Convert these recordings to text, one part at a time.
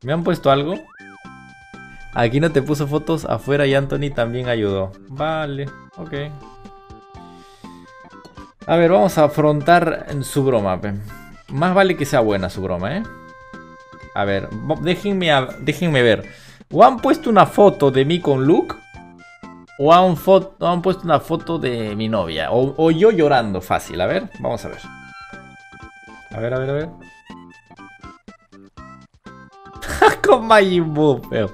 ¿Me han puesto algo? Aquí no te puso fotos afuera y Anthony también ayudó. Vale, ok. A ver, vamos a afrontar su broma. Más vale que sea buena su broma, ¿eh? A ver, déjenme ver. ¿O han puesto una foto de mí con Luke? ¿O han puesto una foto de mi novia? O yo llorando fácil. A ver, vamos a ver. A ver, a ver, a ver. Con Majin Buu, feo.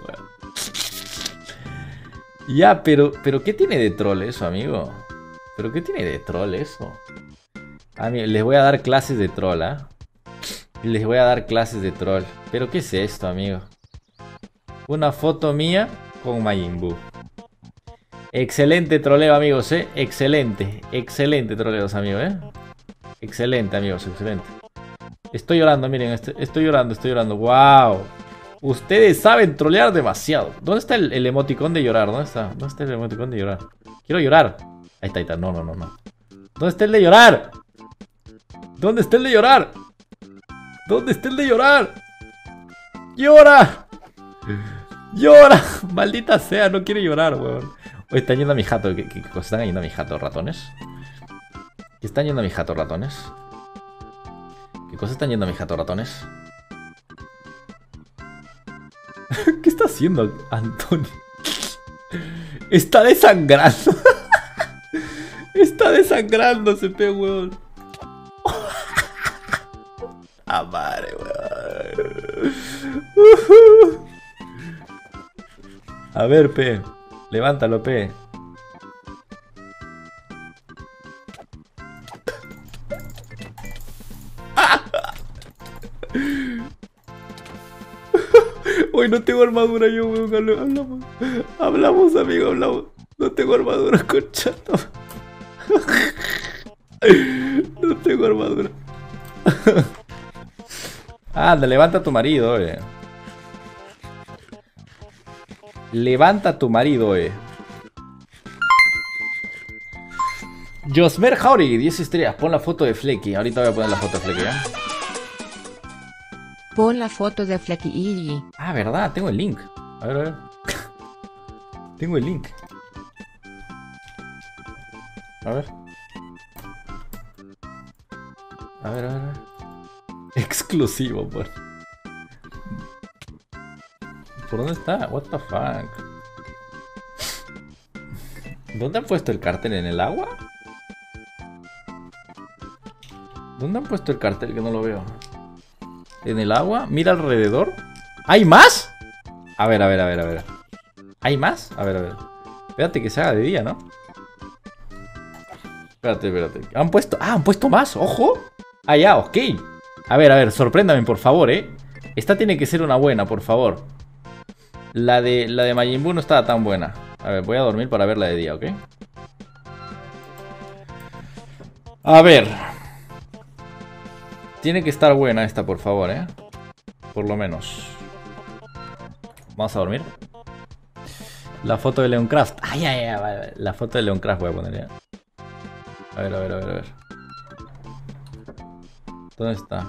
Ya, pero ¿qué tiene de troll eso, amigo? ¿Pero qué tiene de troll eso? Les voy a dar clases de troll, ¿ah? Les voy a dar clases de troll. ¿Pero qué es esto, amigo? Una foto mía con Majin Buu. Excelente troleo, amigos, ¿eh? Excelente. Excelente troleos, amigos, ¿eh? Excelente, amigos, excelente. Estoy llorando, miren. Estoy llorando, estoy llorando. ¡Wow! Ustedes saben trolear demasiado. ¿Dónde está el emoticón de llorar? ¿Dónde está? ¿Dónde está el emoticón de llorar? Quiero llorar. Ahí está, ahí está. No, no, no, no. ¿Dónde está el de llorar? ¿Dónde está el de llorar? ¿Dónde está el de llorar? ¡Llora! ¡Llora! Maldita sea, no quiere llorar, weón. Hoy están yendo a mi jato. ¿Qué cosa están yendo a mi jato, ratones? ¿Qué están yendo a mi jato, ratones? ¿Qué cosa están yendo a mi jato, ratones? ¿Qué está haciendo Antonio? Está desangrando. Está desangrándose, weón. Ah, madre, weón. A ver, pe. Levántalo, pe. Hoy no tengo armadura yo, weón. Hablamos, amigo, hablamos. No tengo armadura, conchato. No tengo armadura. Anda, levanta a tu marido, Levanta a tu marido, Josmer Jauregui, 10 estrellas. Pon la foto de Flecky. Ahorita voy a poner la foto de Flecky, ¿eh? Pon la foto de Flecky. Ah, verdad, tengo el link. A ver, a ver. Tengo el link. A ver. A ver, a ver, a ver. Exclusivo, ¿por dónde está? What the fuck? ¿Dónde han puesto el cartel? ¿En el agua? ¿Dónde han puesto el cartel que no lo veo? ¿En el agua? Mira alrededor. ¿Hay más? A ver, a ver, a ver, a ver. ¿Hay más? A ver, a ver. Espérate que se haga de día, ¿no? Espérate, espérate. ¿Han puesto? Ah, han puesto más, ojo. Ah, ya, ok. A ver, sorpréndame, por favor, Esta tiene que ser una buena, por favor. La de Majin Buu no estaba tan buena. A ver, voy a dormir para verla de día, ¿ok? A ver. Tiene que estar buena esta, por favor, Por lo menos. Vamos a dormir. La foto de Leoncraft. Ay, ay, ay. La foto de Leoncraft voy a poner, A ver, a ver, a ver, a ver. ¿Dónde está?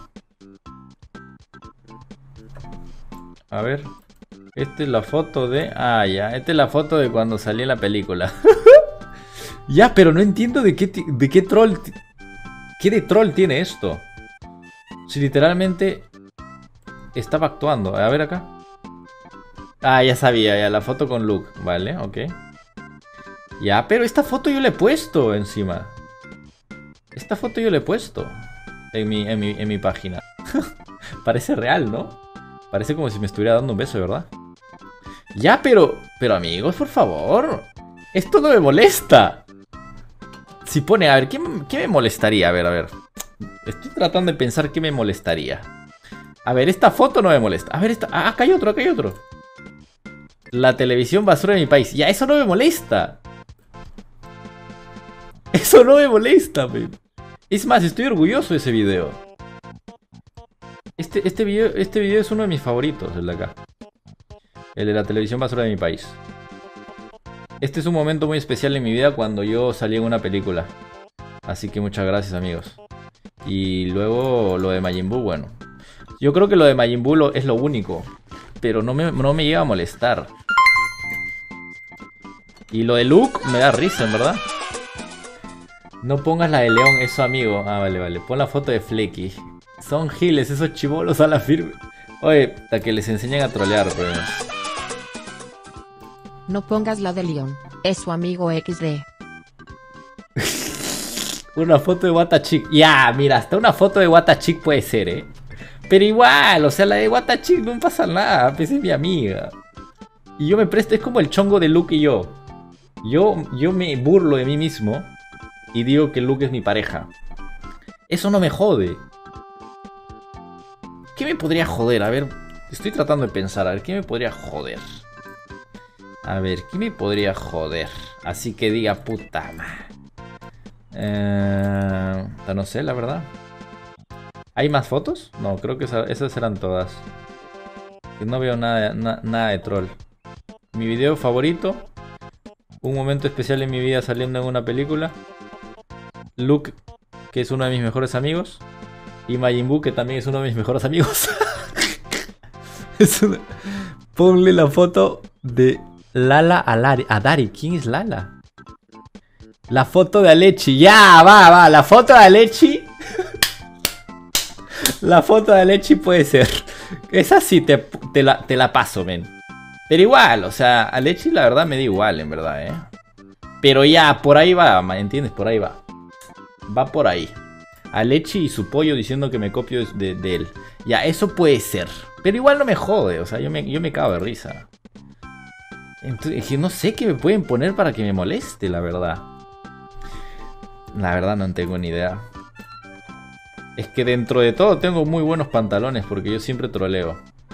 A ver. Esta es la foto de... Ah, ya. Esta es la foto de cuando salí en la película. Ya, pero no entiendo de qué troll... ¿Qué de troll tiene esto? Si literalmente... Estaba actuando. A ver acá. Ah, ya sabía. Ya, la foto con Luke. Vale, ok. Ya, pero esta foto yo la he puesto encima. Esta foto yo la he puesto. En mi página. Parece real, ¿no? Parece como si me estuviera dando un beso, ¿verdad? Ya, pero amigos, por favor. Esto no me molesta. Si pone, a ver, ¿qué me molestaría? A ver, a ver. Estoy tratando de pensar qué me molestaría. A ver, esta foto no me molesta. A ver, esta... Ah, acá hay otro, acá hay otro. La televisión basura de mi país. Ya, eso no me molesta. Eso no me molesta, man. Es más, estoy orgulloso de ese video. Este video es uno de mis favoritos, el de acá. El de la televisión basura de mi país. Este es un momento muy especial en mi vida cuando yo salí en una película. Así que muchas gracias, amigos. Y luego lo de Majin Buu, bueno. Yo creo que lo de Majin Buu es lo único pero no me llega a molestar. Y lo de Luke me da risa, en verdad. No pongas la de León, eso amigo. Ah, vale. Pon la foto de Flecky. Son giles, esos chibolos a la firme. Oye, hasta que les enseñen a trolear, pues. No pongas la de León, es su amigo XD. Una foto de Watachick. Ya, mira, hasta una foto de Watachick puede ser, Pero igual, o sea, la de Watachick no pasa nada, pues es mi amiga. Y yo me presto, es como el chongo de Luke y yo. Yo me burlo de mí mismo y digo que Luke es mi pareja. Eso no me jode. ¿Qué me podría joder? A ver, estoy tratando de pensar, a ver, ¿qué me podría joder? A ver, ¿qué me podría joder? Así que diga puta madre. No sé, la verdad. ¿Hay más fotos? No, creo que esas eran todas. Que no veo nada de troll. Mi video favorito. Un momento especial en mi vida saliendo en una película. Luke, que es uno de mis mejores amigos. Y Majin Buu, que también es uno de mis mejores amigos. Ponle la foto de Lala a Dari. ¿Quién es Lala? La foto de Alechi. Ya, va. La foto de Alechi. La foto de Alechi puede ser. Esa sí te la paso, men. Pero igual, o sea, Alechi la verdad me da igual, en verdad, Pero ya, por ahí va, ¿me entiendes? Por ahí va. Va por ahí. Alechi y su pollo diciendo que me copio de él. Ya, eso puede ser. Pero igual no me jode, o sea, yo me cago de risa. Entonces, no sé qué me pueden poner para que me moleste, la verdad. La verdad no tengo ni idea. Es que dentro de todo tengo muy buenos pantalones porque yo siempre troleo.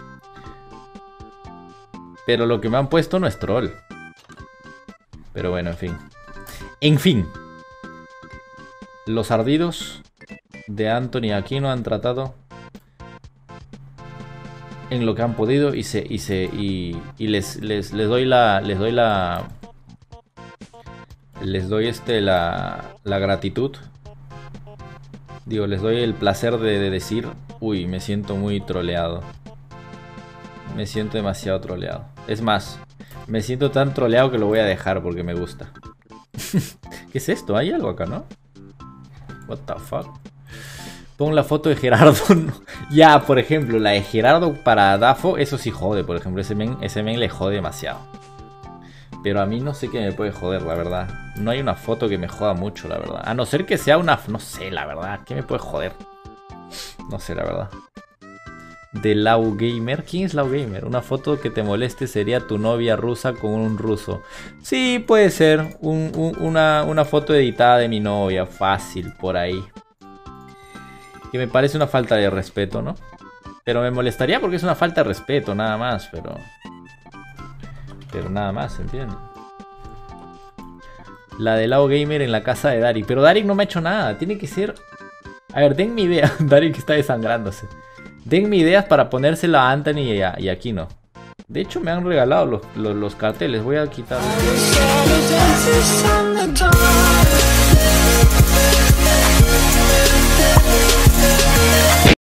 Pero lo que me han puesto no es troll. Pero bueno, en fin. En fin. Los ardidos de Anthony Aquino han tratado en lo que han podido y les doy la gratitud. Digo, les doy el placer de decir, uy, me siento muy troleado. Me siento demasiado troleado. Es más, me siento tan troleado que lo voy a dejar porque me gusta. ¿Qué es esto? ¿Hay algo acá, no? What the fuck? Pon la foto de Gerardo. Ya, por ejemplo, la de Gerardo para Dafo, eso sí jode, por ejemplo. Ese men le jode demasiado. Pero a mí no sé qué me puede joder, la verdad. No hay una foto que me joda mucho, la verdad. A no ser que sea una... No sé, la verdad. ¿Qué me puede joder? No sé, la verdad. De Lau Gamer. ¿Quién es Lau Gamer? Una foto que te moleste sería tu novia rusa con un ruso. Sí, puede ser. Una foto editada de mi novia. Fácil, por ahí. Que me parece una falta de respeto, ¿no? Pero me molestaría porque es una falta de respeto, nada más. Pero nada más, ¿entiendes? La de Lau Gamer en la casa de Darik. Pero Darik no me ha hecho nada. Tiene que ser... A ver, denme idea. Darik está desangrándose. Denme ideas para ponérsela a Anthony y a Aquino. De hecho, me han regalado los carteles. Voy a quitar...